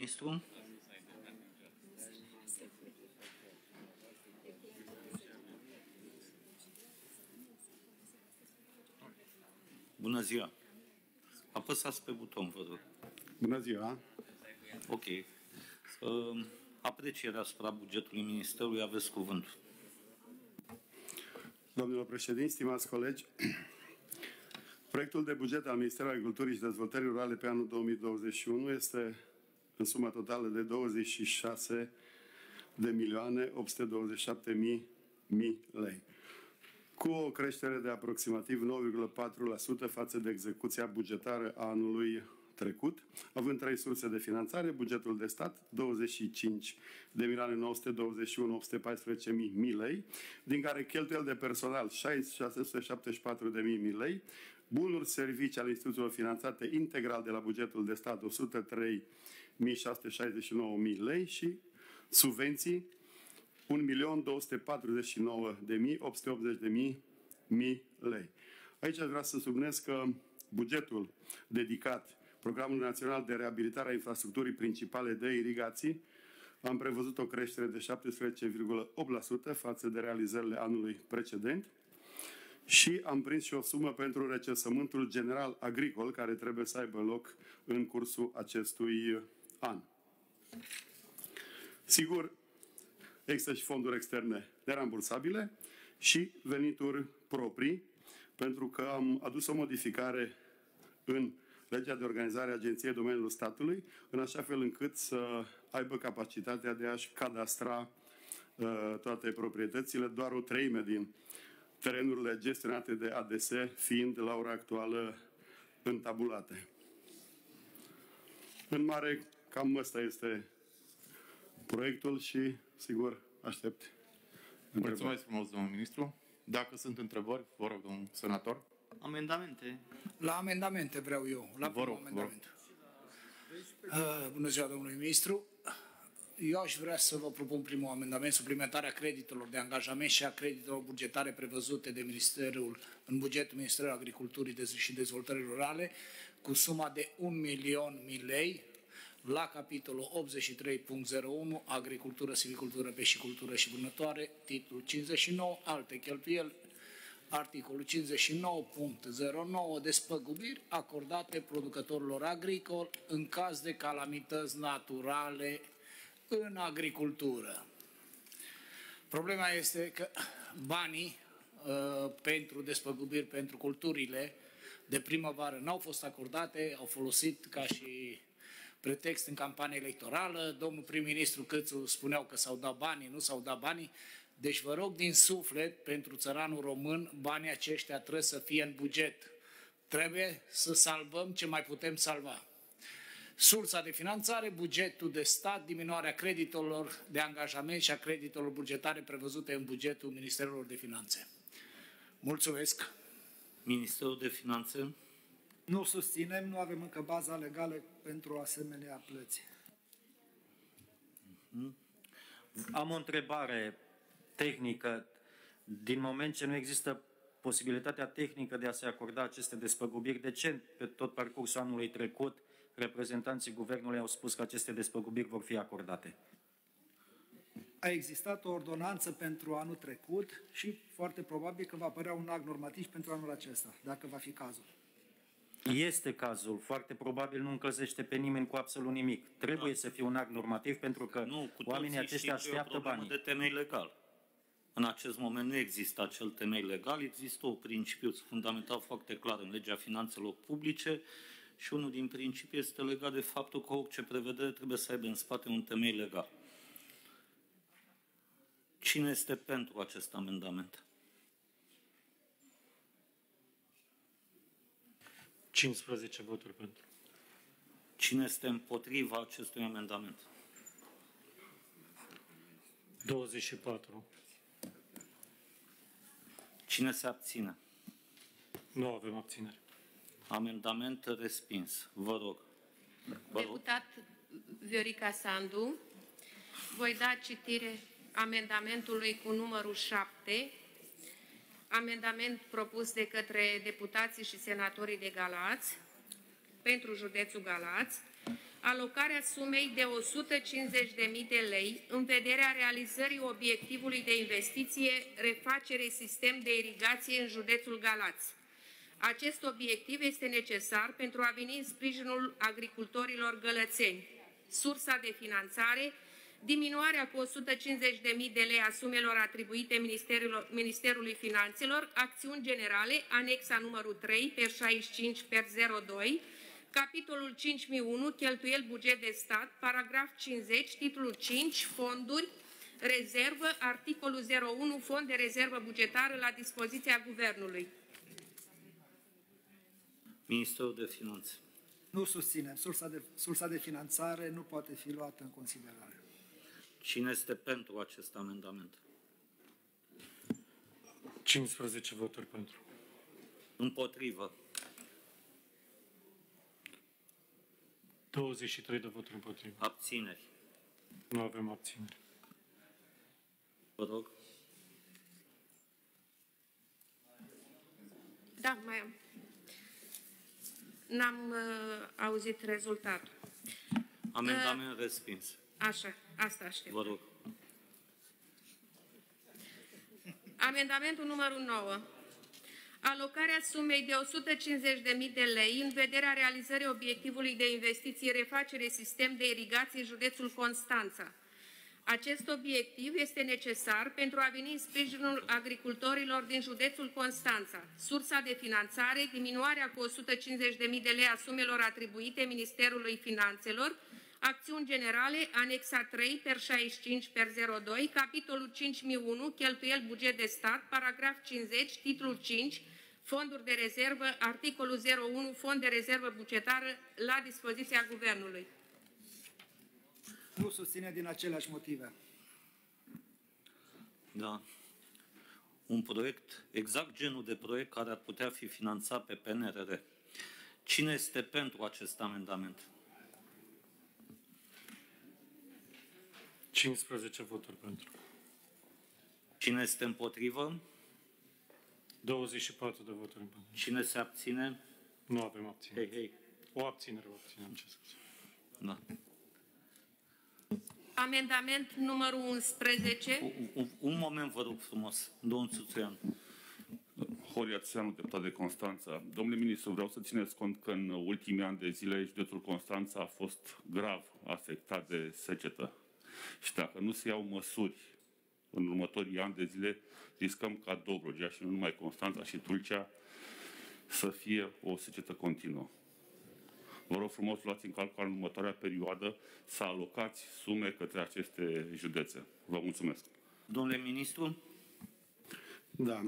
Ministru? Bună ziua. Apăsați pe buton, vă rog. Bună ziua. Ok. Aprecierea asupra bugetului Ministerului, aveți cuvântul. Domnilor președinți, stimați colegi, proiectul de buget al Ministerului Agriculturii și Dezvoltării Rurale pe anul 2021 este în sumă totală de 26.827.000 lei, cu o creștere de aproximativ 9,4% față de execuția bugetară a anului trecut, având trei surse de finanțare: bugetul de stat 25.921.814.000 lei, din care cheltuieli de personal 674.000 lei, bunuri servicii ale instituțiilor finanțate integral de la bugetul de stat 103.669.000 lei și subvenții 1.249.880.000 lei. Aici aș vrea să subliniez că bugetul dedicat Programului Național de Reabilitare a Infrastructurii Principale de Irigații am prevăzut o creștere de 17,8% față de realizările anului precedent și am prins și o sumă pentru recensământul general agricol care trebuie să aibă loc în cursul acestui an. Sigur, există și fonduri externe nerambursabile și venituri proprii, pentru că am adus o modificare în legea de organizare a Agenției Domeniului Statului, în așa fel încât să aibă capacitatea de a-și cadastra toate proprietățile, doar o treime din terenurile gestionate de ADS fiind la ora actuală întabulate. În mare, cam ăsta este proiectul și, sigur, aștept întrebări. Mulțumesc frumos, domnul ministru. Dacă sunt întrebări, vă rog, domnul senator. Amendamente. La amendamente vreau eu. La Vă rog, amendament. Bună ziua, domnului ministru. Eu aș vrea să vă propun primul amendament, suplimentarea creditelor de angajament și a creditelor bugetare prevăzute de Ministerul, în bugetul Ministerului Agriculturii și Dezvoltării Rurale, cu suma de 1.000.000 lei, la capitolul 83.01, agricultură, silvicultură, peșicultură și vânătoare, titlul 59, alte cheltuieli, articolul 59.09, despăgubiri acordate producătorilor agricoli în caz de calamități naturale în agricultură. Problema este că banii pentru despăgubiri pentru culturile de primăvară n-au fost acordate, au folosit ca și pretext în campanie electorală. Domnul prim-ministru Câțu spuneau că s-au dat banii, nu s-au dat banii. Deci vă rog din suflet, pentru țăranul român, banii aceștia trebuie să fie în buget. Trebuie să salvăm ce mai putem salva. Sursa de finanțare, bugetul de stat, diminuarea creditelor de angajament și a creditelor bugetare prevăzute în bugetul Ministerului de Finanțe. Mulțumesc! Ministerul de Finanțe? Nu susținem, nu avem încă baza legală pentru asemenea plăți. Am o întrebare tehnică. Din moment ce nu există posibilitatea tehnică de a se acorda aceste despăgubiri, de ce pe tot parcursul anului trecut reprezentanții guvernului au spus că aceste despăgubiri vor fi acordate? A existat o ordonanță pentru anul trecut și foarte probabil că va apărea un act normativ pentru anul acesta, dacă va fi cazul. Este cazul, foarte probabil nu încălzește pe nimeni cu absolut nimic. Trebuie să fie un act normativ pentru că oamenii aceștia așteaptă banii. De temei legal. În acest moment nu există acel temei legal, există un principiu fundamental foarte clar în legea finanțelor publice și unul din principii este legat de faptul că orice prevedere trebuie să aibă în spate un temei legal. Cine este pentru acest amendament? 15 voturi pentru. Cine este împotriva acestui amendament? 24. Cine se abține? Nu avem abținere. Amendament respins. Vă rog. Deputat Viorica Sandu, voi da citire amendamentului cu numărul 7, amendament propus de către deputații și senatorii de Galați pentru județul Galați, alocarea sumei de 150.000 de lei în vederea realizării obiectivului de investiție refacere sistem de irigație în județul Galați. Acest obiectiv este necesar pentru a veni în sprijinul agricultorilor gălățeni. Sursa de finanțare: diminuarea cu 150.000 de lei a sumelor atribuite Ministerului Finanțelor, acțiuni generale, anexa numărul 3, per 65, per 02, capitolul 5001, cheltuieli buget de stat, paragraf 50, titlul 5, fonduri, rezervă, articolul 01, fond de rezervă bugetară la dispoziția Guvernului. Ministerul de Finanțe. Nu susținem. Sursa de finanțare nu poate fi luată în considerare. Cine este pentru acest amendament? 15 voturi pentru. Împotrivă. 23 de voturi împotrivă. Abțineri. Nu avem abțineri. Vă rog. Da, mai am. N-am auzit rezultatul. Amendament respins. Așa, asta aștept. Vă rog. Amendamentul numărul 9. Alocarea sumei de 150.000 de lei în vederea realizării obiectivului de investiție refacere sistem de irigație județul Constanța. Acest obiectiv este necesar pentru a veni în sprijinul agricultorilor din județul Constanța. Sursa de finanțare: diminuarea cu 150.000 de lei a sumelor atribuite Ministerului Finanțelor, acțiuni generale, anexa 3, per 65, per 02, capitolul 5001, cheltuieli buget de stat, paragraf 50, titlul 5, fonduri de rezervă, articolul 01, fond de rezervă bugetară la dispoziția Guvernului. Nu susține din aceleași motive. Da. Un proiect, exact genul de proiect care ar putea fi finanțat pe PNRR. Cine este pentru acest amendament? 15 voturi pentru. Cine este împotrivă? 24 de voturi împotrivă. Cine se abține? Nu avem abținere. Hei. O abținere, ce scuze. Da. Amendament numărul 11. Un moment, vă rog frumos, domnul Țuțuian. Horia Țuțuianu, deputat de Constanța. Domnule ministru, vreau să țineți cont că în ultimii ani de zile județul Constanța a fost grav afectat de secetă. Și dacă nu se iau măsuri în următorii ani de zile, riscăm ca Dobrogea și nu numai Constanța și Tulcea să fie o secetă continuă. Vă rog frumos, luați în calcul în următoarea perioadă să alocați sume către aceste județe. Vă mulțumesc. Domnule ministru? Da.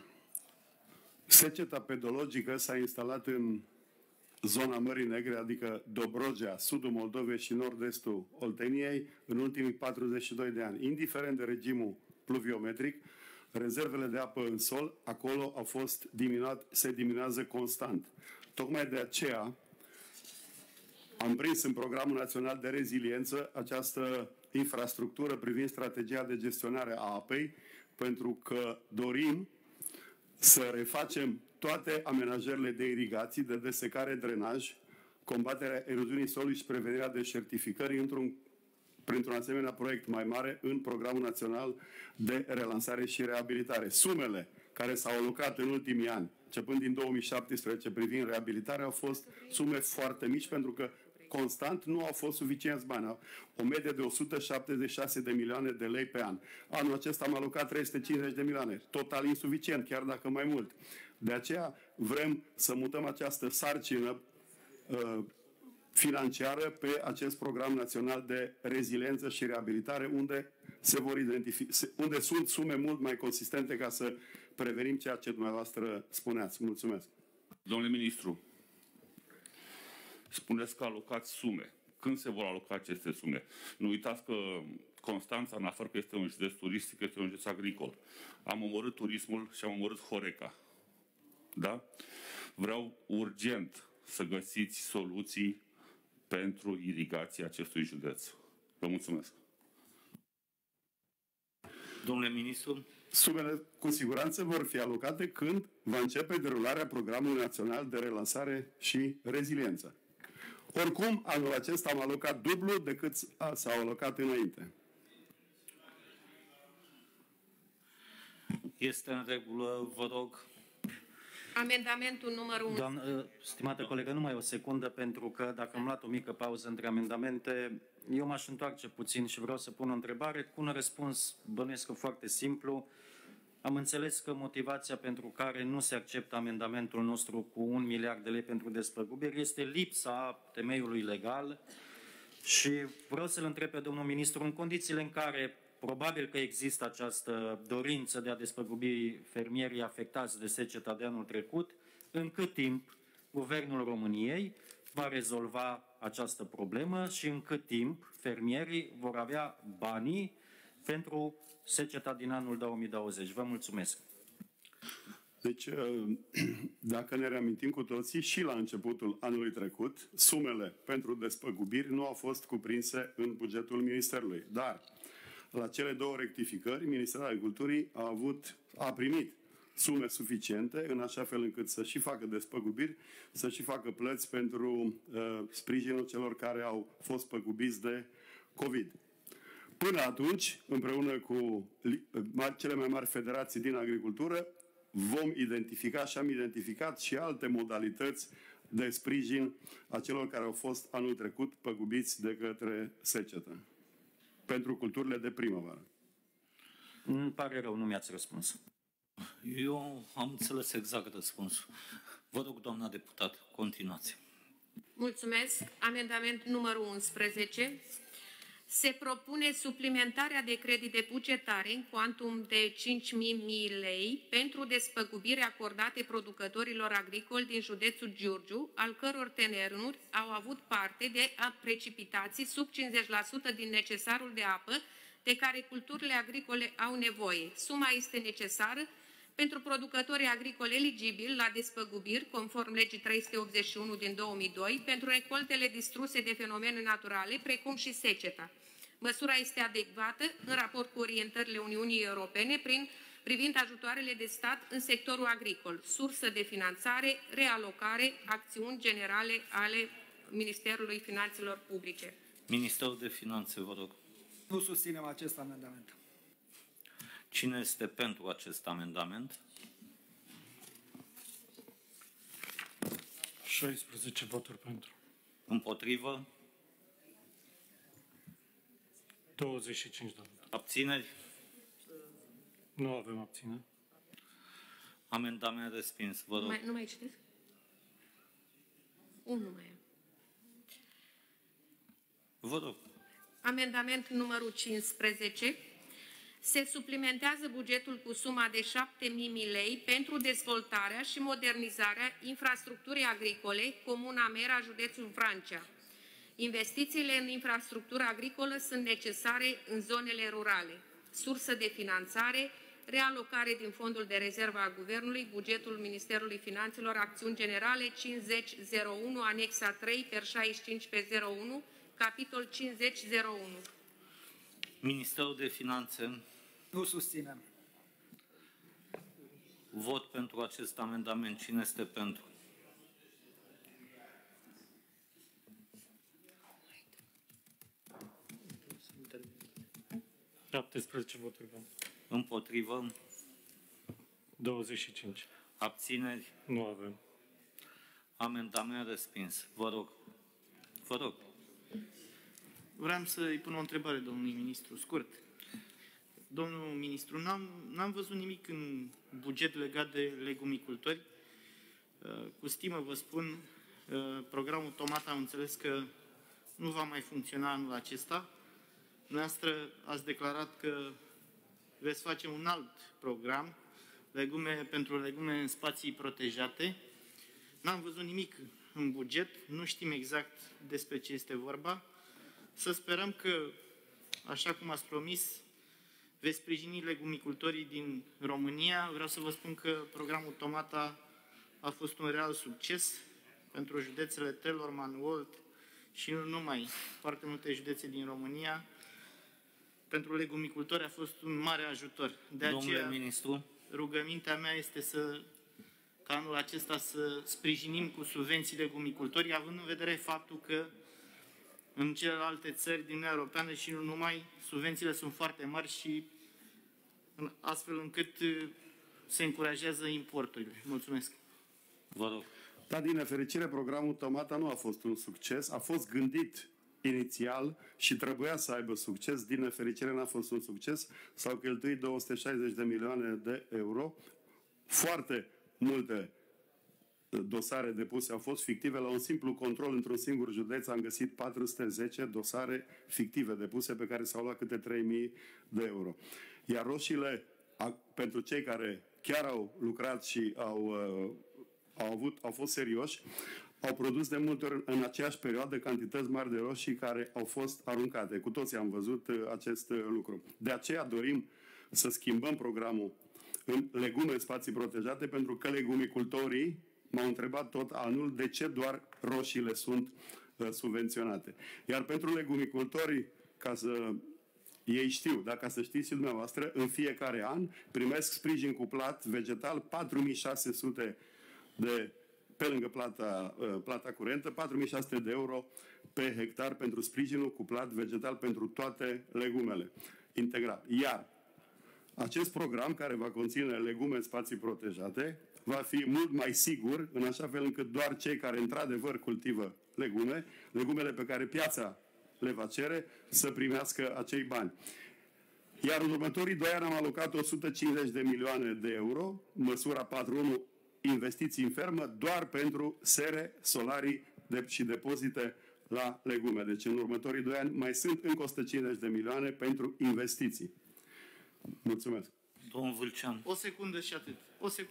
Seceta pedologică s-a instalat în zona Mării Negre, adică Dobrogea, sudul Moldovei și nord-estul Olteniei, în ultimii 42 de ani. Indiferent de regimul pluviometric, rezervele de apă în sol acolo se diminuează constant. Tocmai de aceea am prins în Programul Național de Reziliență această infrastructură privind strategia de gestionare a apei, pentru că dorim să refacem toate amenajările de irigații, de desecare, drenaj, combaterea eroziunii solului și prevenirea deșertificării printr-un asemenea proiect mai mare în Programul Național de Relansare și Reabilitare. Sumele care s-au alocat în ultimii ani, începând din 2017, privind reabilitarea, au fost sume foarte mici, pentru că constant nu au fost suficienți bani. O medie de 176 de milioane de lei pe an. Anul acesta am alocat 350 de milioane. Total insuficient, chiar dacă mai mult. De aceea vrem să mutăm această sarcină financiară pe acest Program Național de Reziliență și Reabilitare, unde unde sunt sume mult mai consistente ca să prevenim ceea ce dumneavoastră spuneați. Mulțumesc. Domnule ministru, spuneți că alocați sume. Când se vor aloca aceste sume? Nu uitați că Constanța, în afară că este un județ turistic, este un județ agricol. Am omorât turismul și am omorât Horeca. Da? Vreau urgent să găsiți soluții pentru irigația acestui județ. Vă mulțumesc. Domnule ministru? Sumele cu siguranță vor fi alocate când va începe derularea Programului Național de Relansare și Reziliență. Oricum, anul acesta am alocat dublu decât s-au alocat înainte. Este în regulă, vă rog. Amendamentul numărul 1. Doamnă, stimată colegă, numai o secundă, pentru că dacă am luat o mică pauză între amendamente, eu m-aș întoarce puțin și vreau să pun o întrebare cu un răspuns, bănuiesc că foarte simplu. Am înțeles că motivația pentru care nu se acceptă amendamentul nostru cu 1 miliard de lei pentru despăgubiri este lipsa temeiului legal și vreau să-l întreb pe domnul ministru, în condițiile în care probabil că există această dorință de a despăgubi fermierii afectați de seceta de anul trecut, în cât timp Guvernul României va rezolva această problemă și în cât timp fermierii vor avea banii pentru seceta din anul 2020. Vă mulțumesc. Deci, dacă ne reamintim cu toții, și la începutul anului trecut, sumele pentru despăgubiri nu au fost cuprinse în bugetul Ministerului. Dar, la cele două rectificări, Ministerul Agriculturii a primit sume suficiente, în așa fel încât să și facă despăgubiri, să și facă plăți pentru sprijinul celor care au fost păgubiți de COVID. Până atunci, împreună cu cele mai mari federații din agricultură, vom identifica și am identificat și alte modalități de sprijin a celor care au fost anul trecut păgubiți de către secetă pentru culturile de primăvară. Îmi pare rău, nu mi-ați răspuns. Eu am înțeles exact răspunsul. Vă rog, doamna deputat, continuați. Mulțumesc. Amendament numărul 11. Se propune suplimentarea de credit de bugetare în cuantum de 5.000 lei pentru despăgubiri acordate producătorilor agricoli din județul Giurgiu, al căror terenuri au avut parte de precipitații sub 50% din necesarul de apă de care culturile agricole au nevoie. Suma este necesară pentru producătorii agricoli eligibili la despăgubiri, conform legii 381 din 2002, pentru recoltele distruse de fenomene naturale, precum și seceta. Măsura este adecvată în raport cu orientările Uniunii Europene privind ajutoarele de stat în sectorul agricol, sursă de finanțare, realocare, acțiuni generale ale Ministerului Finanțelor Publice. Ministerul de Finanțe, vă rog. Nu susținem acest amendament. Cine este pentru acest amendament? 16 voturi pentru. Împotrivă? 25 de voturi. Abțineri? Nu avem abțineri. Amendament respins, vă rog. Nu mai citesc? Unul mai am. Vă rog. Amendament numărul 15. Se suplimentează bugetul cu suma de 7.000 lei pentru dezvoltarea și modernizarea infrastructurii agricole, Comuna Mera, județul Vrancea. Investițiile în infrastructură agricolă sunt necesare în zonele rurale. Sursă de finanțare, realocare din fondul de rezervă a Guvernului, bugetul Ministerului Finanțelor, acțiuni generale 5001, anexa 3, per 65/01, capitol 5001. Ministerul de Finanțe. Nu susținem. Vot pentru acest amendament. Cine este pentru? Voturi pentru. Împotrivă? 25. Abțineri? Nu avem. Amendament respins. Vă rog. Vă rog. Vreau să-i pun o întrebare domnului ministru, scurt. Domnul ministru, n-am văzut nimic în buget legat de legumicultori. Cu stimă vă spun, programul Tomata am înțeles că nu va mai funcționa anul acesta. Dumneavoastră ați declarat că veți face un alt program, pentru legume în spații protejate. N-am văzut nimic în buget, nu știm exact despre ce este vorba. Să sperăm că, așa cum ați promis, veți sprijini legumicultorii din România. Vreau să vă spun că programul Tomata a fost un real succes pentru județele Telorman, Olt și nu numai, foarte multe județe din România. Pentru legumicultori a fost un mare ajutor. De aceea, ministru, rugămintea mea este ca anul acesta să sprijinim cu subvenții legumicultorii, având în vedere faptul că în celelalte țări din Uniunea Europeană și nu numai, subvențiile sunt foarte mari și astfel încât se încurajează importurile. Mulțumesc. Vă rog. Dar, din nefericire, programul Tomata nu a fost un succes. A fost gândit inițial și trebuia să aibă succes. Din nefericire, n-a fost un succes. S-au cheltuit 260 de milioane de euro. Foarte multe dosare depuse au fost fictive. La un simplu control într-un singur județ am găsit 410 dosare fictive depuse pe care s-au luat câte 3.000 de euro. Iar roșiile, pentru cei care chiar au lucrat și au fost serioși, au produs de multe ori în aceeași perioadă cantități mari de roșii care au fost aruncate. Cu toții am văzut acest lucru. De aceea dorim să schimbăm programul în legume în spații protejate, pentru că legumicultorii m-au întrebat tot anul de ce doar roșiile sunt subvenționate. Iar pentru legumicultorii, ca să ei știu, dar ca să știți și dumneavoastră, în fiecare an primesc sprijin cuplat vegetal 4.600 de, pe lângă plata curentă, 4.600 de euro pe hectar pentru sprijinul cuplat vegetal pentru toate legumele, integral. Iar acest program, care va conține legume în spații protejate, va fi mult mai sigur, în așa fel încât doar cei care într-adevăr cultivă legumele pe care piața le va cere, să primească acei bani. Iar în următorii 2 ani am alocat 150 de milioane de euro, măsura 4.1, investiții în fermă, doar pentru sere, solarii și depozite la legume. Deci în următorii 2 ani mai sunt încă 150 de milioane pentru investiții. Mulțumesc. Domnul Vâlcean. O secundă și atât.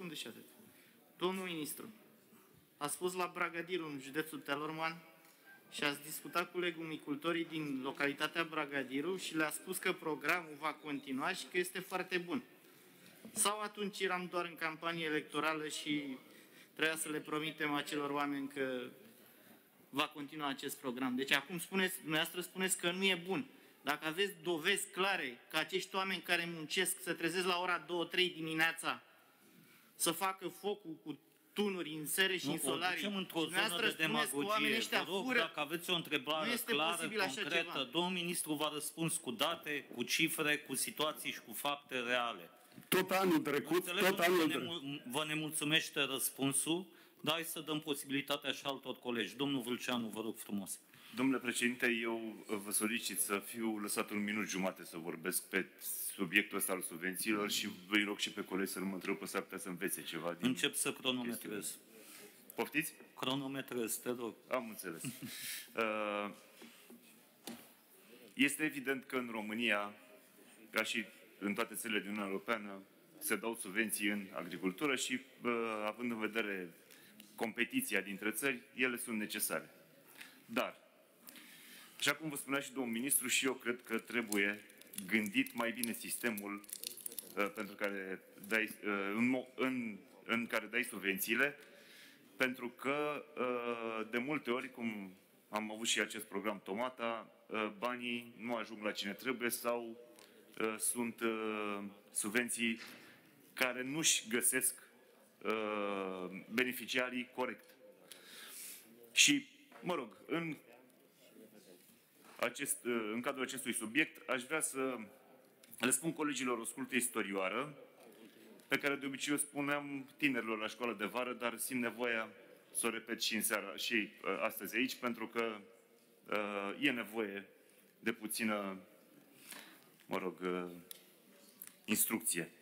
Domnul ministru, a spus la Bragadiru, în județul Telorman, și ați discutat cu legumicultorii din localitatea Bragadiru și le-a spus că programul va continua și că este foarte bun. Sau atunci eram doar în campanie electorală și trebuia să le promitem acelor oameni că va continua acest program? Deci acum dumneavoastră spuneți că nu e bun. Dacă aveți dovezi clare că acești oameni care muncesc să trezesc la ora 2-3 dimineața să facă focul cu tunuri în sere și în solarii, Nu, într-o zonă de demagogie. Vă rog, dacă aveți o întrebare clară, concretă, domnul ministru v-a răspuns cu date, cu cifre, cu situații și cu fapte reale. Tot anul trecut, vă nemulțumește răspunsul, dar hai să dăm posibilitatea și altor colegi. Domnul Vâlceanu, vă rog frumos. Domnule președinte, eu vă solicit să fiu lăsat 1 minut jumate să vorbesc pe subiectul ăsta al subvențiilor și vă rog și pe colegi să nu mă întreb, s-ar putea să învețe ceva din... Încep să cronometrez. Poftiți? Cronometrez, te rog. Am înțeles. Este evident că în România, ca și în toate țările din Uniunea Europeană, se dau subvenții în agricultură și, având în vedere competiția dintre țări, ele sunt necesare. Dar, așa cum vă spunea și domnul ministru, și eu cred că trebuie gândit mai bine sistemul pentru care în care dai subvențiile, pentru că de multe ori, cum am avut și acest program Tomata, banii nu ajung la cine trebuie sau sunt subvenții care nu-și găsesc beneficiarii corect. Și, mă rog, în cadrul acestui subiect, aș vrea să le spun colegilor o scurtă istorioară, pe care de obicei o spuneam tinerilor la școală de vară, dar simt nevoia să o repet și în seara, și astăzi aici, pentru că e nevoie de puțină, mă rog, instrucție.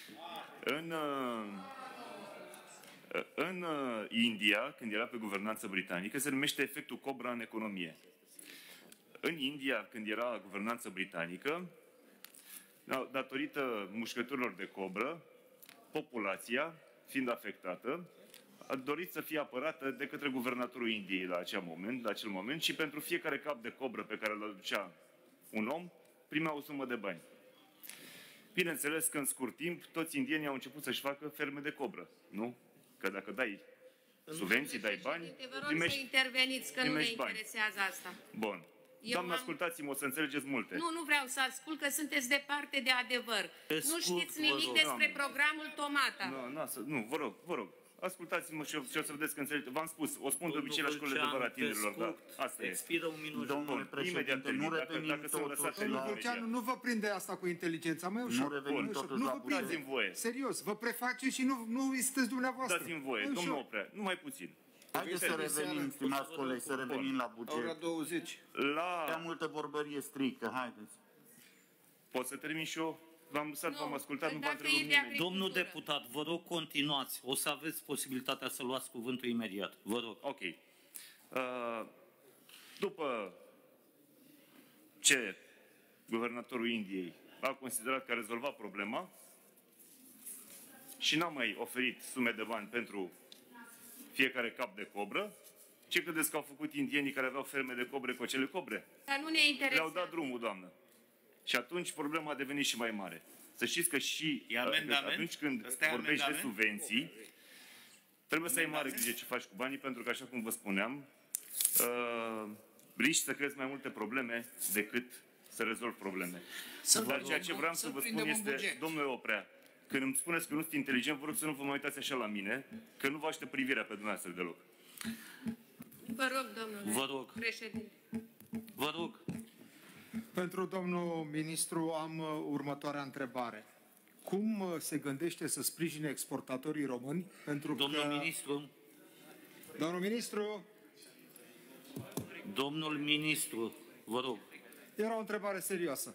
În India, când era pe guvernanță britanică, se numește efectul Cobra în economie. În India, când era guvernanță britanică, datorită mușcăturilor de cobră, populația, fiind afectată, a dorit să fie apărată de către guvernatorul Indiei la acel moment și pentru fiecare cap de cobră pe care îl aducea un om, primea o sumă de bani. Bineînțeles că în scurt timp toți indienii au început să-și facă ferme de cobră, nu? Că dacă dai subvenții, dai bani, primești, să interveniți, că nu ne interesează asta. Bun. Doamne, ascultați-mă, o să înțelegeți multe. Nu vreau să ascult, că sunteți departe de adevăr. Nu știți nimic despre programul Tomata. Nu, vă rog. ascultați-mă și o să vedeți că înțelegeți. V-am spus, o spun de obicei la școlile de vara tinerilor, dar asta e. Expiră un minut. Domnule președinte, nu revenim totuși Domnul Vulceanu, nu vă prinde asta cu inteligența, mai ușor. Nu revenim totuși nu la vă prinde. Dați-mi voie. Serios, vă prefaceți și nu sunteți dumneavoastră. Dați-mi voie, Mai domnul ușor. Oprea, numai puțin. Haideți să revenim, stimați colegi, să revenim la buget. Ora 20. Prea multă vorbărie strică, haideți. Pot să termin și eu? V-am lăsat, v-am ascultat, nu v-am dacă întrebat e de nimeni. Domnul deputat, vă rog, continuați. O să aveți posibilitatea să luați cuvântul imediat. Vă rog. Ok. După ce guvernatorul Indiei a considerat că a rezolvat problema și n-a mai oferit sume de bani pentru fiecare cap de cobră, ce credeți că au făcut indienii care aveau ferme de cobre cu acele cobre? Dar nu ne Le-au interesează. dat drumul, doamnă. Și atunci problema a devenit și mai mare. Să știți că și atunci când vorbești de subvenții, trebuie să ai mare grijă ce faci cu banii, pentru că, așa cum vă spuneam, riști să creezi mai multe probleme decât să rezolvi probleme. Dar ceea ce vreau să vă spun este, domnule Oprea, când îmi spuneți că nu sunt inteligent, vă rog să nu vă mai uitați așa la mine, că nu vă aștept privirea pe dumneavoastră deloc. Vă rog, domnule Vă rog. președinte. Vă rog. Pentru domnul ministru am următoarea întrebare. Cum se gândește să sprijine exportatorii români? Pentru Domnul că... ministru. Domnul ministru, Domnul ministru, vă rog. era o întrebare serioasă.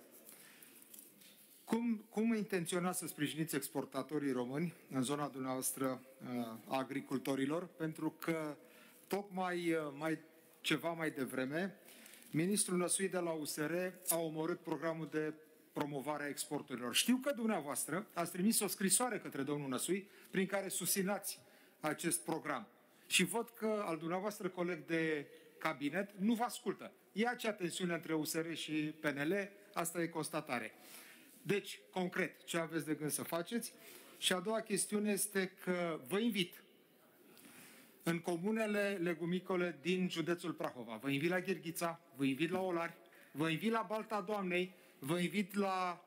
Cum intenționați să sprijiniți exportatorii români în zona dumneavoastră a agricultorilor? Pentru că tocmai ceva mai devreme, ministrul Năsui de la USR a omorât programul de promovare a exporturilor. Știu că dumneavoastră ați trimis o scrisoare către domnul Năsui prin care susținați acest program. Și văd că al dumneavoastră coleg de cabinet nu vă ascultă. E acea tensiune între USR și PNL, asta e constatare. Deci, concret, ce aveți de gând să faceți? Și a doua chestiune este că vă invit în comunele legumicole din județul Prahova. Vă invit la Gherghița, vă invit la Olari, vă invit la Balta Doamnei, vă invit la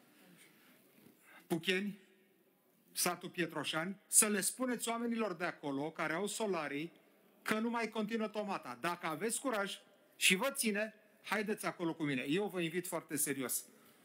Pucheni, satul Pietroșani, să le spuneți oamenilor de acolo, care au solarii, că nu mai continuă tomata. Dacă aveți curaj și vă ține, haideți acolo cu mine. Eu vă invit foarte serios.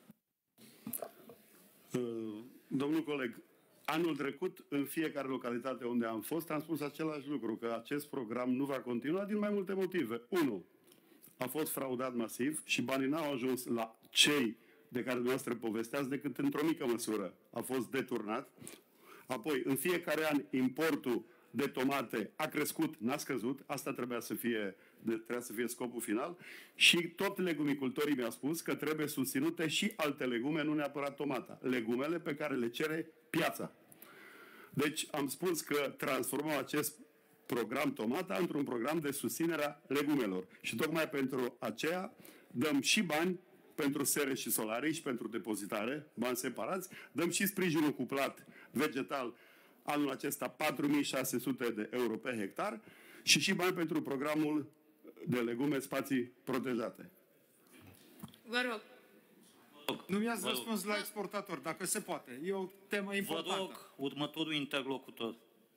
Domnul coleg, anul trecut, în fiecare localitate unde am fost, am spus același lucru, că acest program nu va continua din mai multe motive. 1. A fost fraudat masiv și banii n-au ajuns la cei de care dumneavoastră povesteați decât într-o mică măsură. A fost deturnat. Apoi, în fiecare an, importul de tomate a crescut, n-a scăzut. Asta trebuia să fie scopul final. Și tot legumicultorii mi-au spus că trebuie susținute și alte legume, nu neapărat tomata. Legumele pe care le cere piața. Deci am spus că transformăm acest program tomata într-un program de susținere a legumelor. Și tocmai pentru aceea dăm și bani pentru sere și solarii și pentru depozitare, bani separați, dăm și sprijinul cuplat vegetal anul acesta 4.600 de euro pe hectar și bani pentru programul de legume spații protejate. Vă rog. Nu mi-ați răspuns la exportator, dacă se poate. E o temă importantă. Vă rog, următorul interlocutor.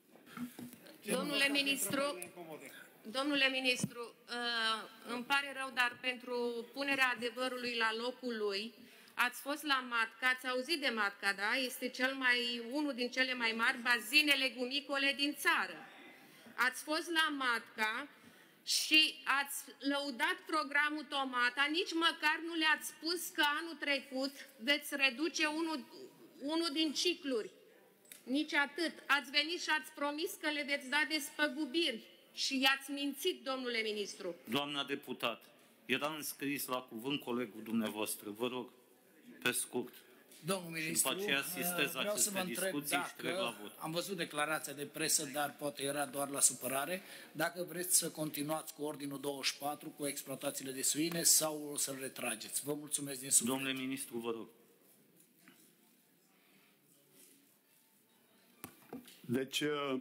Domnule ministru, îmi pare rău, dar pentru punerea adevărului la locul lui, ați fost la Matca, ați auzit de Matca, da? Este unul din cele mai mari bazine legumicole din țară. Ați fost la Matca și ați lăudat programul Tomata, nici măcar nu le-ați spus că anul trecut veți reduce unul din cicluri. Nici atât. Ați venit și ați promis că le veți da despăgubiri și i-ați mințit, domnule ministru. Doamna deputat, era înscris la cuvânt colegul dumneavoastră. Vă rog, pe scurt. Domnul ministru, după aceea asistez vreau să vă întreb dacă, am văzut declarația de presă, dar poate era doar la supărare, dacă vreți să continuați cu Ordinul 24, cu exploatațiile de suine sau o să-l retrageți. Vă mulțumesc din suflet. Domnule ministru, vă rog. Deci,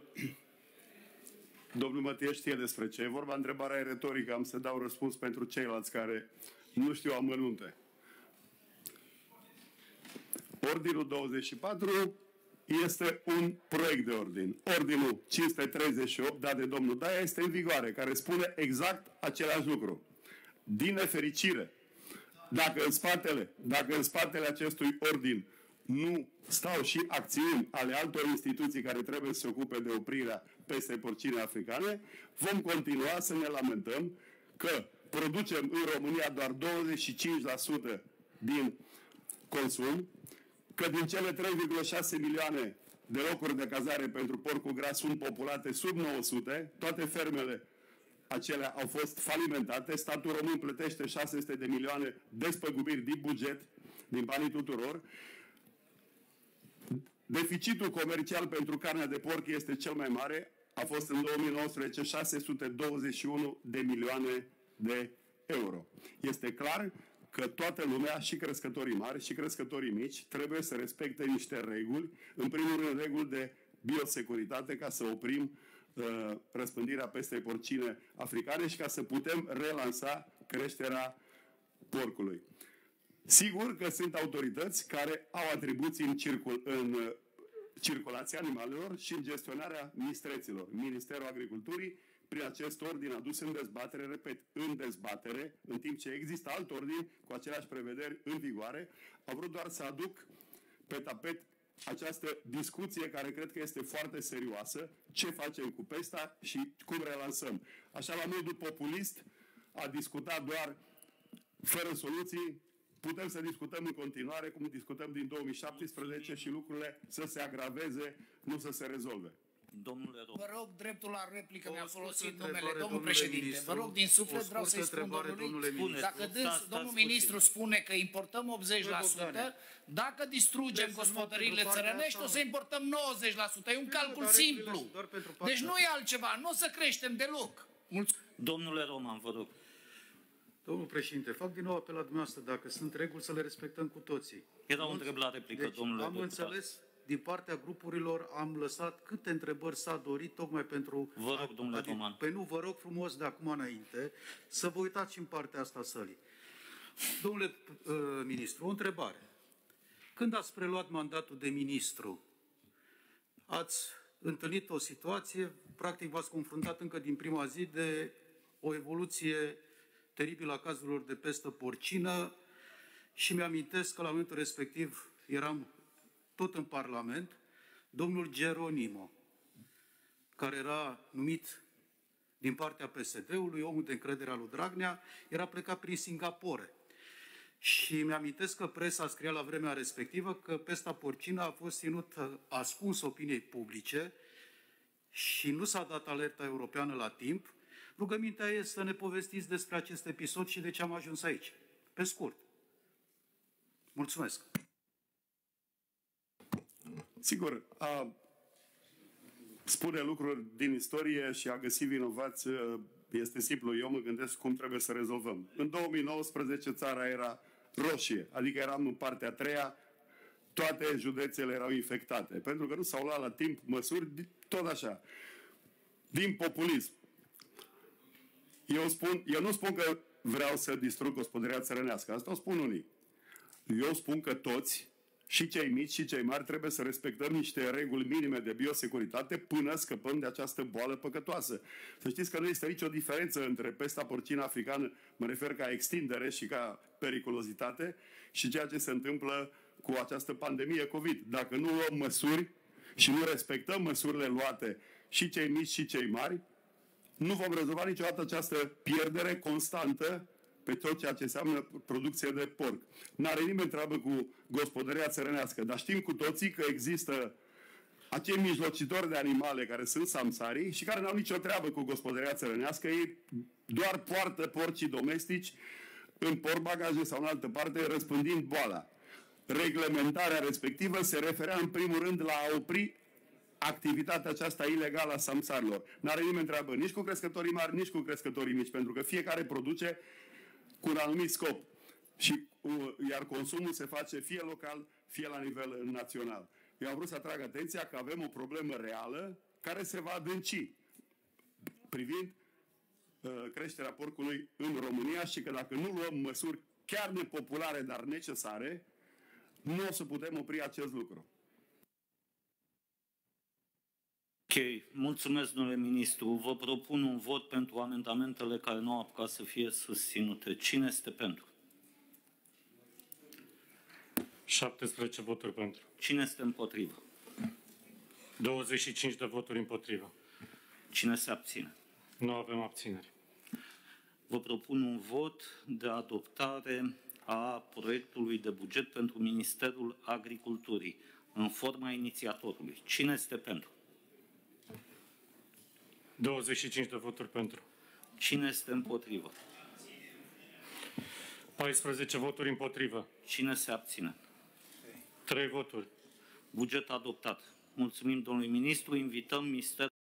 domnul Mătie știe despre ce e vorba. Întrebarea e retorică, am să dau răspuns pentru ceilalți care nu știu amănunte. Ordinul 24 este un proiect de ordin. Ordinul 538, dat de domnul Daia, este în vigoare, care spune exact același lucru. Din nefericire, dacă în spatele acestui ordin nu stau și acțiuni ale altor instituții care trebuie să se ocupe de oprirea pestei porcine africane, vom continua să ne lamentăm că producem în România doar 25% din consum, că din cele 3,6 milioane de locuri de cazare pentru porcul gras sunt populate sub 900, toate fermele acelea au fost falimentate, statul român plătește 600 de milioane despăgubiri din buget, din banii tuturor. Deficitul comercial pentru carnea de porc este cel mai mare, a fost în 2019 621 de milioane de euro. Este clar că toată lumea, și crescătorii mari, și crescătorii mici, trebuie să respecte niște reguli, în primul rând reguli de biosecuritate, ca să oprim răspândirea pestei porcine africane și ca să putem relansa creșterea porcului. Sigur că sunt autorități care au atribuții în circulația animalelor și în gestionarea mistreților. Ministerul Agriculturii, prin acest ordin adus în dezbatere, repet, în dezbatere, în timp ce există alt ordin cu aceleași prevederi în vigoare, au vrut doar să aduc pe tapet această discuție care cred că este foarte serioasă, ce facem cu pesta și cum relansăm. Așa, la modul populist, a discutat doar fără soluții. Putem să discutăm în continuare, cum discutăm din 2017, și lucrurile să se agraveze, nu să se rezolve. Domnule Rom. Vă rog, dreptul la replică, mi-a folosit numele. Domnul președinte, vă rog din suflet, vreau să-i spun domnului, dacă domnul ministru spune că importăm 80%, dacă distrugem gospodăriile țărănești, o să importăm 90%. E un calcul simplu. Deci nu e altceva, nu o să creștem deloc. Domnule Roman, vă rog. Domnul președinte, fac din nou apel la dumneavoastră, dacă sunt reguli, să le respectăm cu toții. Era o întrebare la replică, deci, domnule am înțeles, din partea grupurilor am lăsat câte întrebări s-a dorit, tocmai pentru... Vă rog, domnule Roman. Păi nu, vă rog frumos de acum înainte să vă uitați și în partea asta a sălii. Domnule ministru, o întrebare. Când ați preluat mandatul de ministru, ați întâlnit o situație, practic v-ați confruntat încă din prima zi de o evoluție teribil a cazurilor de pestă porcină și mi-amintesc că la momentul respectiv eram tot în Parlament, domnul Geronimo, care era numit din partea PSD-ului, omul de încredere al lui Dragnea, era plecat prin Singapore. Și mi-amintesc că presa scria la vremea respectivă că pesta porcină a fost ținută ascuns opiniei publice și nu s-a dat alerta europeană la timp. Rugămintea este să ne povestiți despre acest episod și de ce am ajuns aici. Pe scurt. Mulțumesc. Sigur, spune lucruri din istorie și a găsi vinovați este simplu. Eu mă gândesc cum trebuie să rezolvăm. În 2019 țara era roșie, adică eram în partea a treia, toate județele erau infectate, pentru că nu s-au luat la timp măsuri, tot așa, din populism. Eu nu spun că vreau să distrug gospodăria țărănească, asta o spun unii. Eu spun că toți, și cei mici și cei mari, trebuie să respectăm niște reguli minime de biosecuritate până scăpăm de această boală păcătoasă. Să știți că nu este nicio diferență între pesta porcină africană, mă refer ca extindere și ca periculozitate, și ceea ce se întâmplă cu această pandemie COVID. Dacă nu luăm măsuri și nu respectăm măsurile luate, și cei mici și cei mari, nu vom rezolva niciodată această pierdere constantă pe tot ceea ce înseamnă producție de porc. N-are nimeni treabă cu gospodăria țărănească, dar știm cu toții că există acei mijlocitori de animale care sunt samsarii și care n-au nicio treabă cu gospodăria țărănească, ei doar poartă porcii domestici în portbagaje sau în altă parte, răspândind boala. Reglementarea respectivă se referea în primul rând la a opri activitatea aceasta ilegală a samsarilor. N-are nimeni treabă nici cu crescătorii mari, nici cu crescătorii mici, pentru că fiecare produce cu un anumit scop. Iar consumul se face fie local, fie la nivel național. Eu am vrut să atrag atenția că avem o problemă reală care se va adânci privind creșterea porcului în România și că dacă nu luăm măsuri chiar nepopulare, dar necesare, nu o să putem opri acest lucru. Mulțumesc, domnule ministru. Vă propun un vot pentru amendamentele care nu au apucat să fie susținute. Cine este pentru? 17 voturi pentru. Cine este împotrivă? 25 de voturi împotrivă. Cine se abține? Nu avem abțineri. Vă propun un vot de adoptare a proiectului de buget pentru Ministerul Agriculturii, în forma inițiatorului. Cine este pentru? 25 de voturi pentru. Cine este împotrivă? 14 voturi împotrivă. Cine se abține? 3 voturi. Buget adoptat. Mulțumim, domnului ministru. Invităm Ministerul